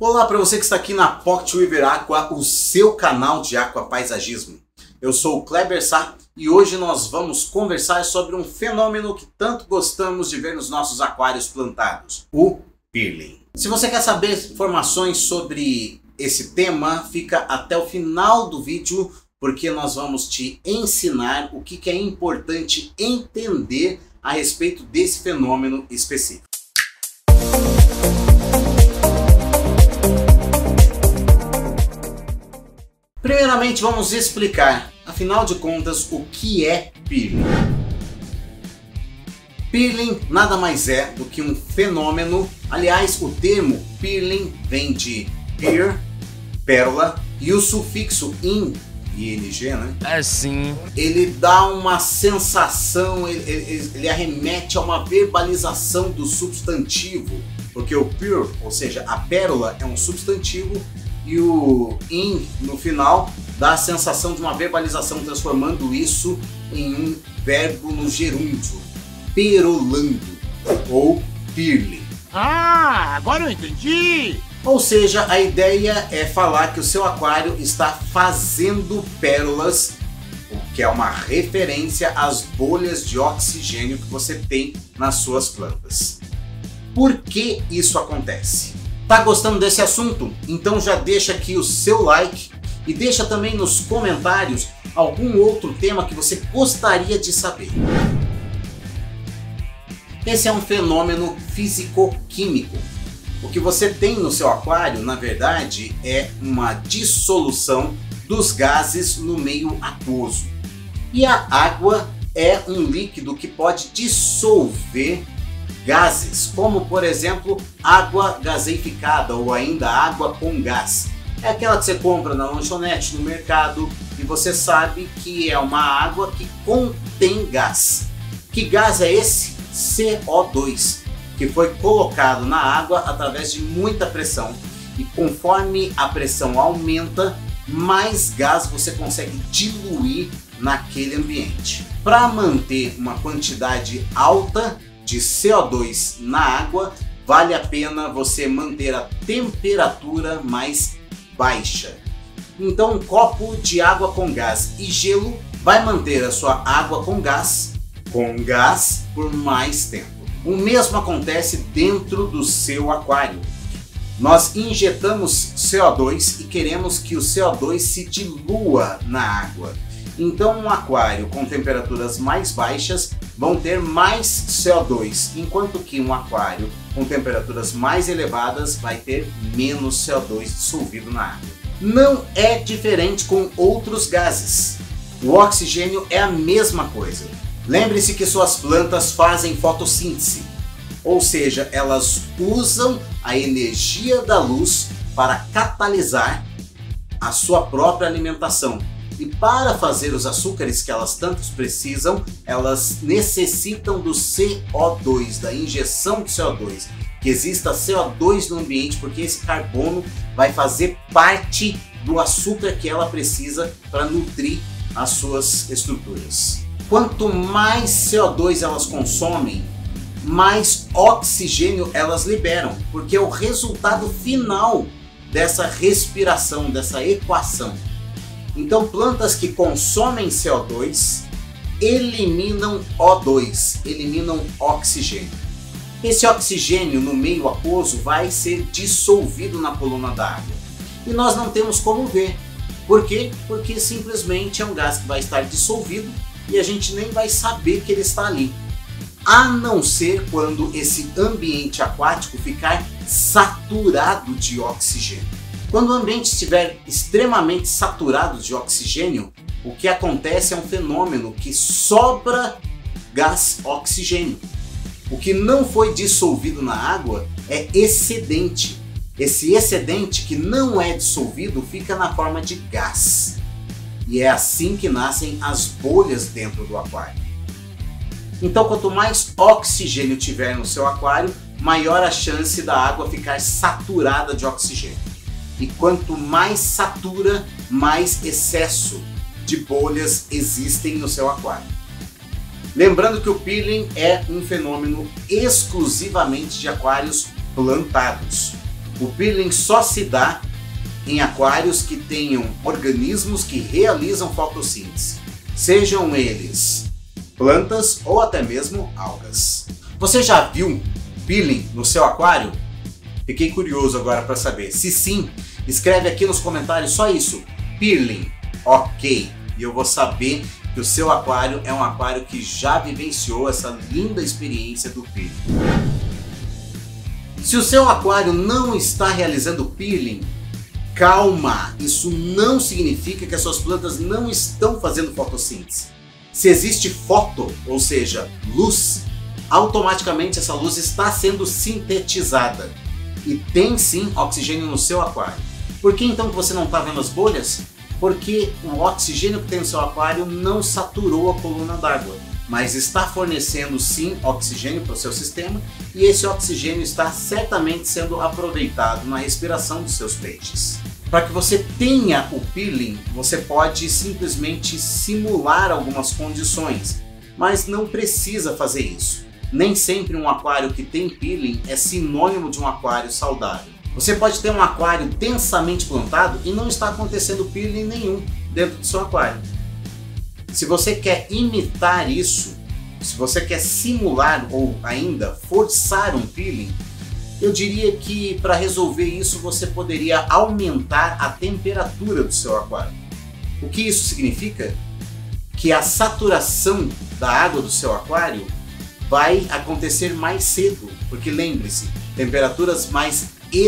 Olá para você que está aqui na Pocket River Aqua, o seu canal de aquapaisagismo. Eu sou o Kleber Sá e hoje nós vamos conversar sobre um fenômeno que tanto gostamos de ver nos nossos aquários plantados, o peeling. Se você quer saber informações sobre esse tema, fica até o final do vídeo, porque nós vamos te ensinar o que é importante entender a respeito desse fenômeno específico. Primeiramente vamos explicar, afinal de contas, o que é peeling. Peeling nada mais é do que um fenômeno, aliás o termo peeling vem de peer, pérola, e o sufixo in, ing, né? É sim. Ele dá uma sensação, ele arremete a uma verbalização do substantivo, porque o peer, ou seja, a pérola é um substantivo, e o in no final dá a sensação de uma verbalização, transformando isso em um verbo no gerúndio, perolando ou peerling. Ah, agora eu entendi! Ou seja, a ideia é falar que o seu aquário está fazendo pérolas, o que é uma referência às bolhas de oxigênio que você tem nas suas plantas. Por que isso acontece? Tá gostando desse assunto? Então já deixa aqui o seu like e deixa também nos comentários algum outro tema que você gostaria de saber. Esse é um fenômeno físico-químico. O que você tem no seu aquário, na verdade, é uma dissolução dos gases no meio aquoso. E a água é um líquido que pode dissolver gases, como por exemplo água gaseificada ou ainda água com gás. É aquela que você compra na lanchonete, no mercado, e você sabe que é uma água que contém gás. Que gás é esse? CO2, que foi colocado na água através de muita pressão, e conforme a pressão aumenta, mais gás você consegue diluir naquele ambiente. Para manter uma quantidade alta de CO2 na água, vale a pena você manter a temperatura mais baixa. Então um copo de água com gás e gelo vai manter a sua água com gás por mais tempo. O mesmo acontece dentro do seu aquário. Nós injetamos CO2 e queremos que o CO2 se dilua na água. Então um aquário com temperaturas mais baixas vão ter mais CO2, enquanto que um aquário com temperaturas mais elevadas vai ter menos CO2 dissolvido na água. Não é diferente com outros gases. O oxigênio é a mesma coisa. Lembre-se que suas plantas fazem fotossíntese, ou seja, elas usam a energia da luz para catalisar a sua própria alimentação. E para fazer os açúcares que elas tanto precisam, elas necessitam do CO2, da injeção de CO2. Que exista CO2 no ambiente, porque esse carbono vai fazer parte do açúcar que ela precisa para nutrir as suas estruturas. Quanto mais CO2 elas consomem, mais oxigênio elas liberam, porque é o resultado final dessa respiração, dessa equação. Então plantas que consomem CO2 eliminam O2, eliminam oxigênio. Esse oxigênio no meio aquoso vai ser dissolvido na coluna d'água. E nós não temos como ver. Por quê? Porque simplesmente é um gás que vai estar dissolvido e a gente nem vai saber que ele está ali. A não ser quando esse ambiente aquático ficar saturado de oxigênio. Quando o ambiente estiver extremamente saturado de oxigênio, o que acontece é um fenômeno que sobra gás oxigênio. O que não foi dissolvido na água é excedente. Esse excedente que não é dissolvido fica na forma de gás. E é assim que nascem as bolhas dentro do aquário. Então quanto mais oxigênio tiver no seu aquário, maior a chance da água ficar saturada de oxigênio. E quanto mais satura, mais excesso de bolhas existem no seu aquário. Lembrando que o peeling é um fenômeno exclusivamente de aquários plantados. O peeling só se dá em aquários que tenham organismos que realizam fotossíntese, sejam eles plantas ou até mesmo algas. Você já viu peeling no seu aquário? Fiquei curioso agora para saber. Se sim, escreve aqui nos comentários só isso, peeling, ok, e eu vou saber que o seu aquário é um aquário que já vivenciou essa linda experiência do peeling. Se o seu aquário não está realizando peeling, calma, isso não significa que as suas plantas não estão fazendo fotossíntese. Se existe foto, ou seja, luz, automaticamente essa luz está sendo sintetizada e tem sim oxigênio no seu aquário. Por que então que você não está vendo as bolhas? Porque o oxigênio que tem no seu aquário não saturou a coluna d'água, mas está fornecendo sim oxigênio para o seu sistema e esse oxigênio está certamente sendo aproveitado na respiração dos seus peixes. Para que você tenha o peeling, você pode simplesmente simular algumas condições, mas não precisa fazer isso. Nem sempre um aquário que tem peeling é sinônimo de um aquário saudável. Você pode ter um aquário densamente plantado e não está acontecendo peeling nenhum dentro do seu aquário. Se você quer imitar isso, se você quer simular ou ainda forçar um peeling, eu diria que para resolver isso você poderia aumentar a temperatura do seu aquário. O que isso significa? Que a saturação da água do seu aquário vai acontecer mais cedo, porque lembre-se, temperaturas mais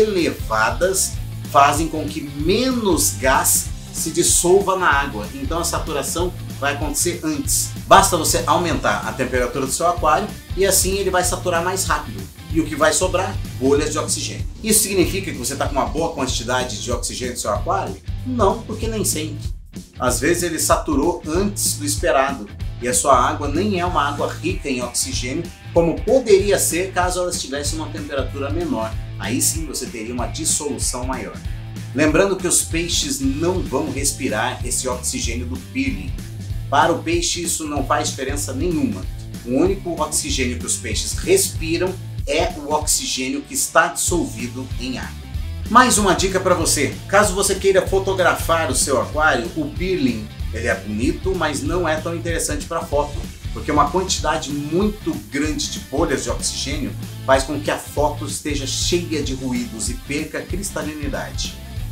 elevadas fazem com que menos gás se dissolva na água, então a saturação vai acontecer antes. Basta você aumentar a temperatura do seu aquário e assim ele vai saturar mais rápido. E o que vai sobrar? Bolhas de oxigênio. Isso significa que você está com uma boa quantidade de oxigênio no seu aquário? Não, porque nem sempre. Às vezes ele saturou antes do esperado e a sua água nem é uma água rica em oxigênio como poderia ser caso ela estivesse numa temperatura menor. Aí sim você teria uma dissolução maior. Lembrando que os peixes não vão respirar esse oxigênio do peeling. Para o peixe isso não faz diferença nenhuma. O único oxigênio que os peixes respiram é o oxigênio que está dissolvido em água. Mais uma dica para você, caso você queira fotografar o seu aquário, o peeling ele é bonito, mas não é tão interessante para foto, porque uma quantidade muito grande de bolhas de oxigênio faz com que a foto esteja cheia de ruídos e perca a cristalinidade.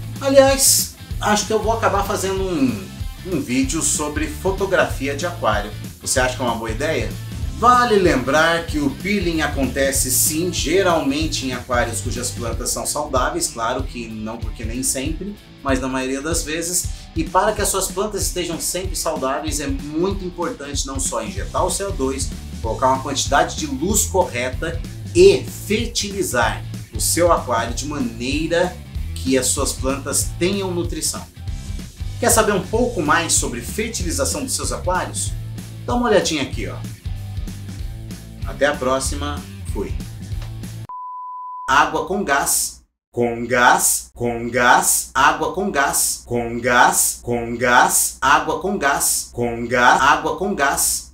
Aliás, acho que eu vou acabar fazendo um vídeo sobre fotografia de aquário. Você acha que é uma boa ideia? Vale lembrar que o peeling acontece sim, geralmente em aquários cujas plantas são saudáveis, claro que não porque nem sempre, mas na maioria das vezes. E para que as suas plantas estejam sempre saudáveis é muito importante não só injetar o CO2, colocar uma quantidade de luz correta e fertilizar o seu aquário de maneira que as suas plantas tenham nutrição. Quer saber um pouco mais sobre fertilização dos seus aquários? Dá uma olhadinha aqui, ó. Até a próxima, fui. Água com gás, com gás, com gás, água com gás, com gás, com gás, água com gás, com gás, água com gás.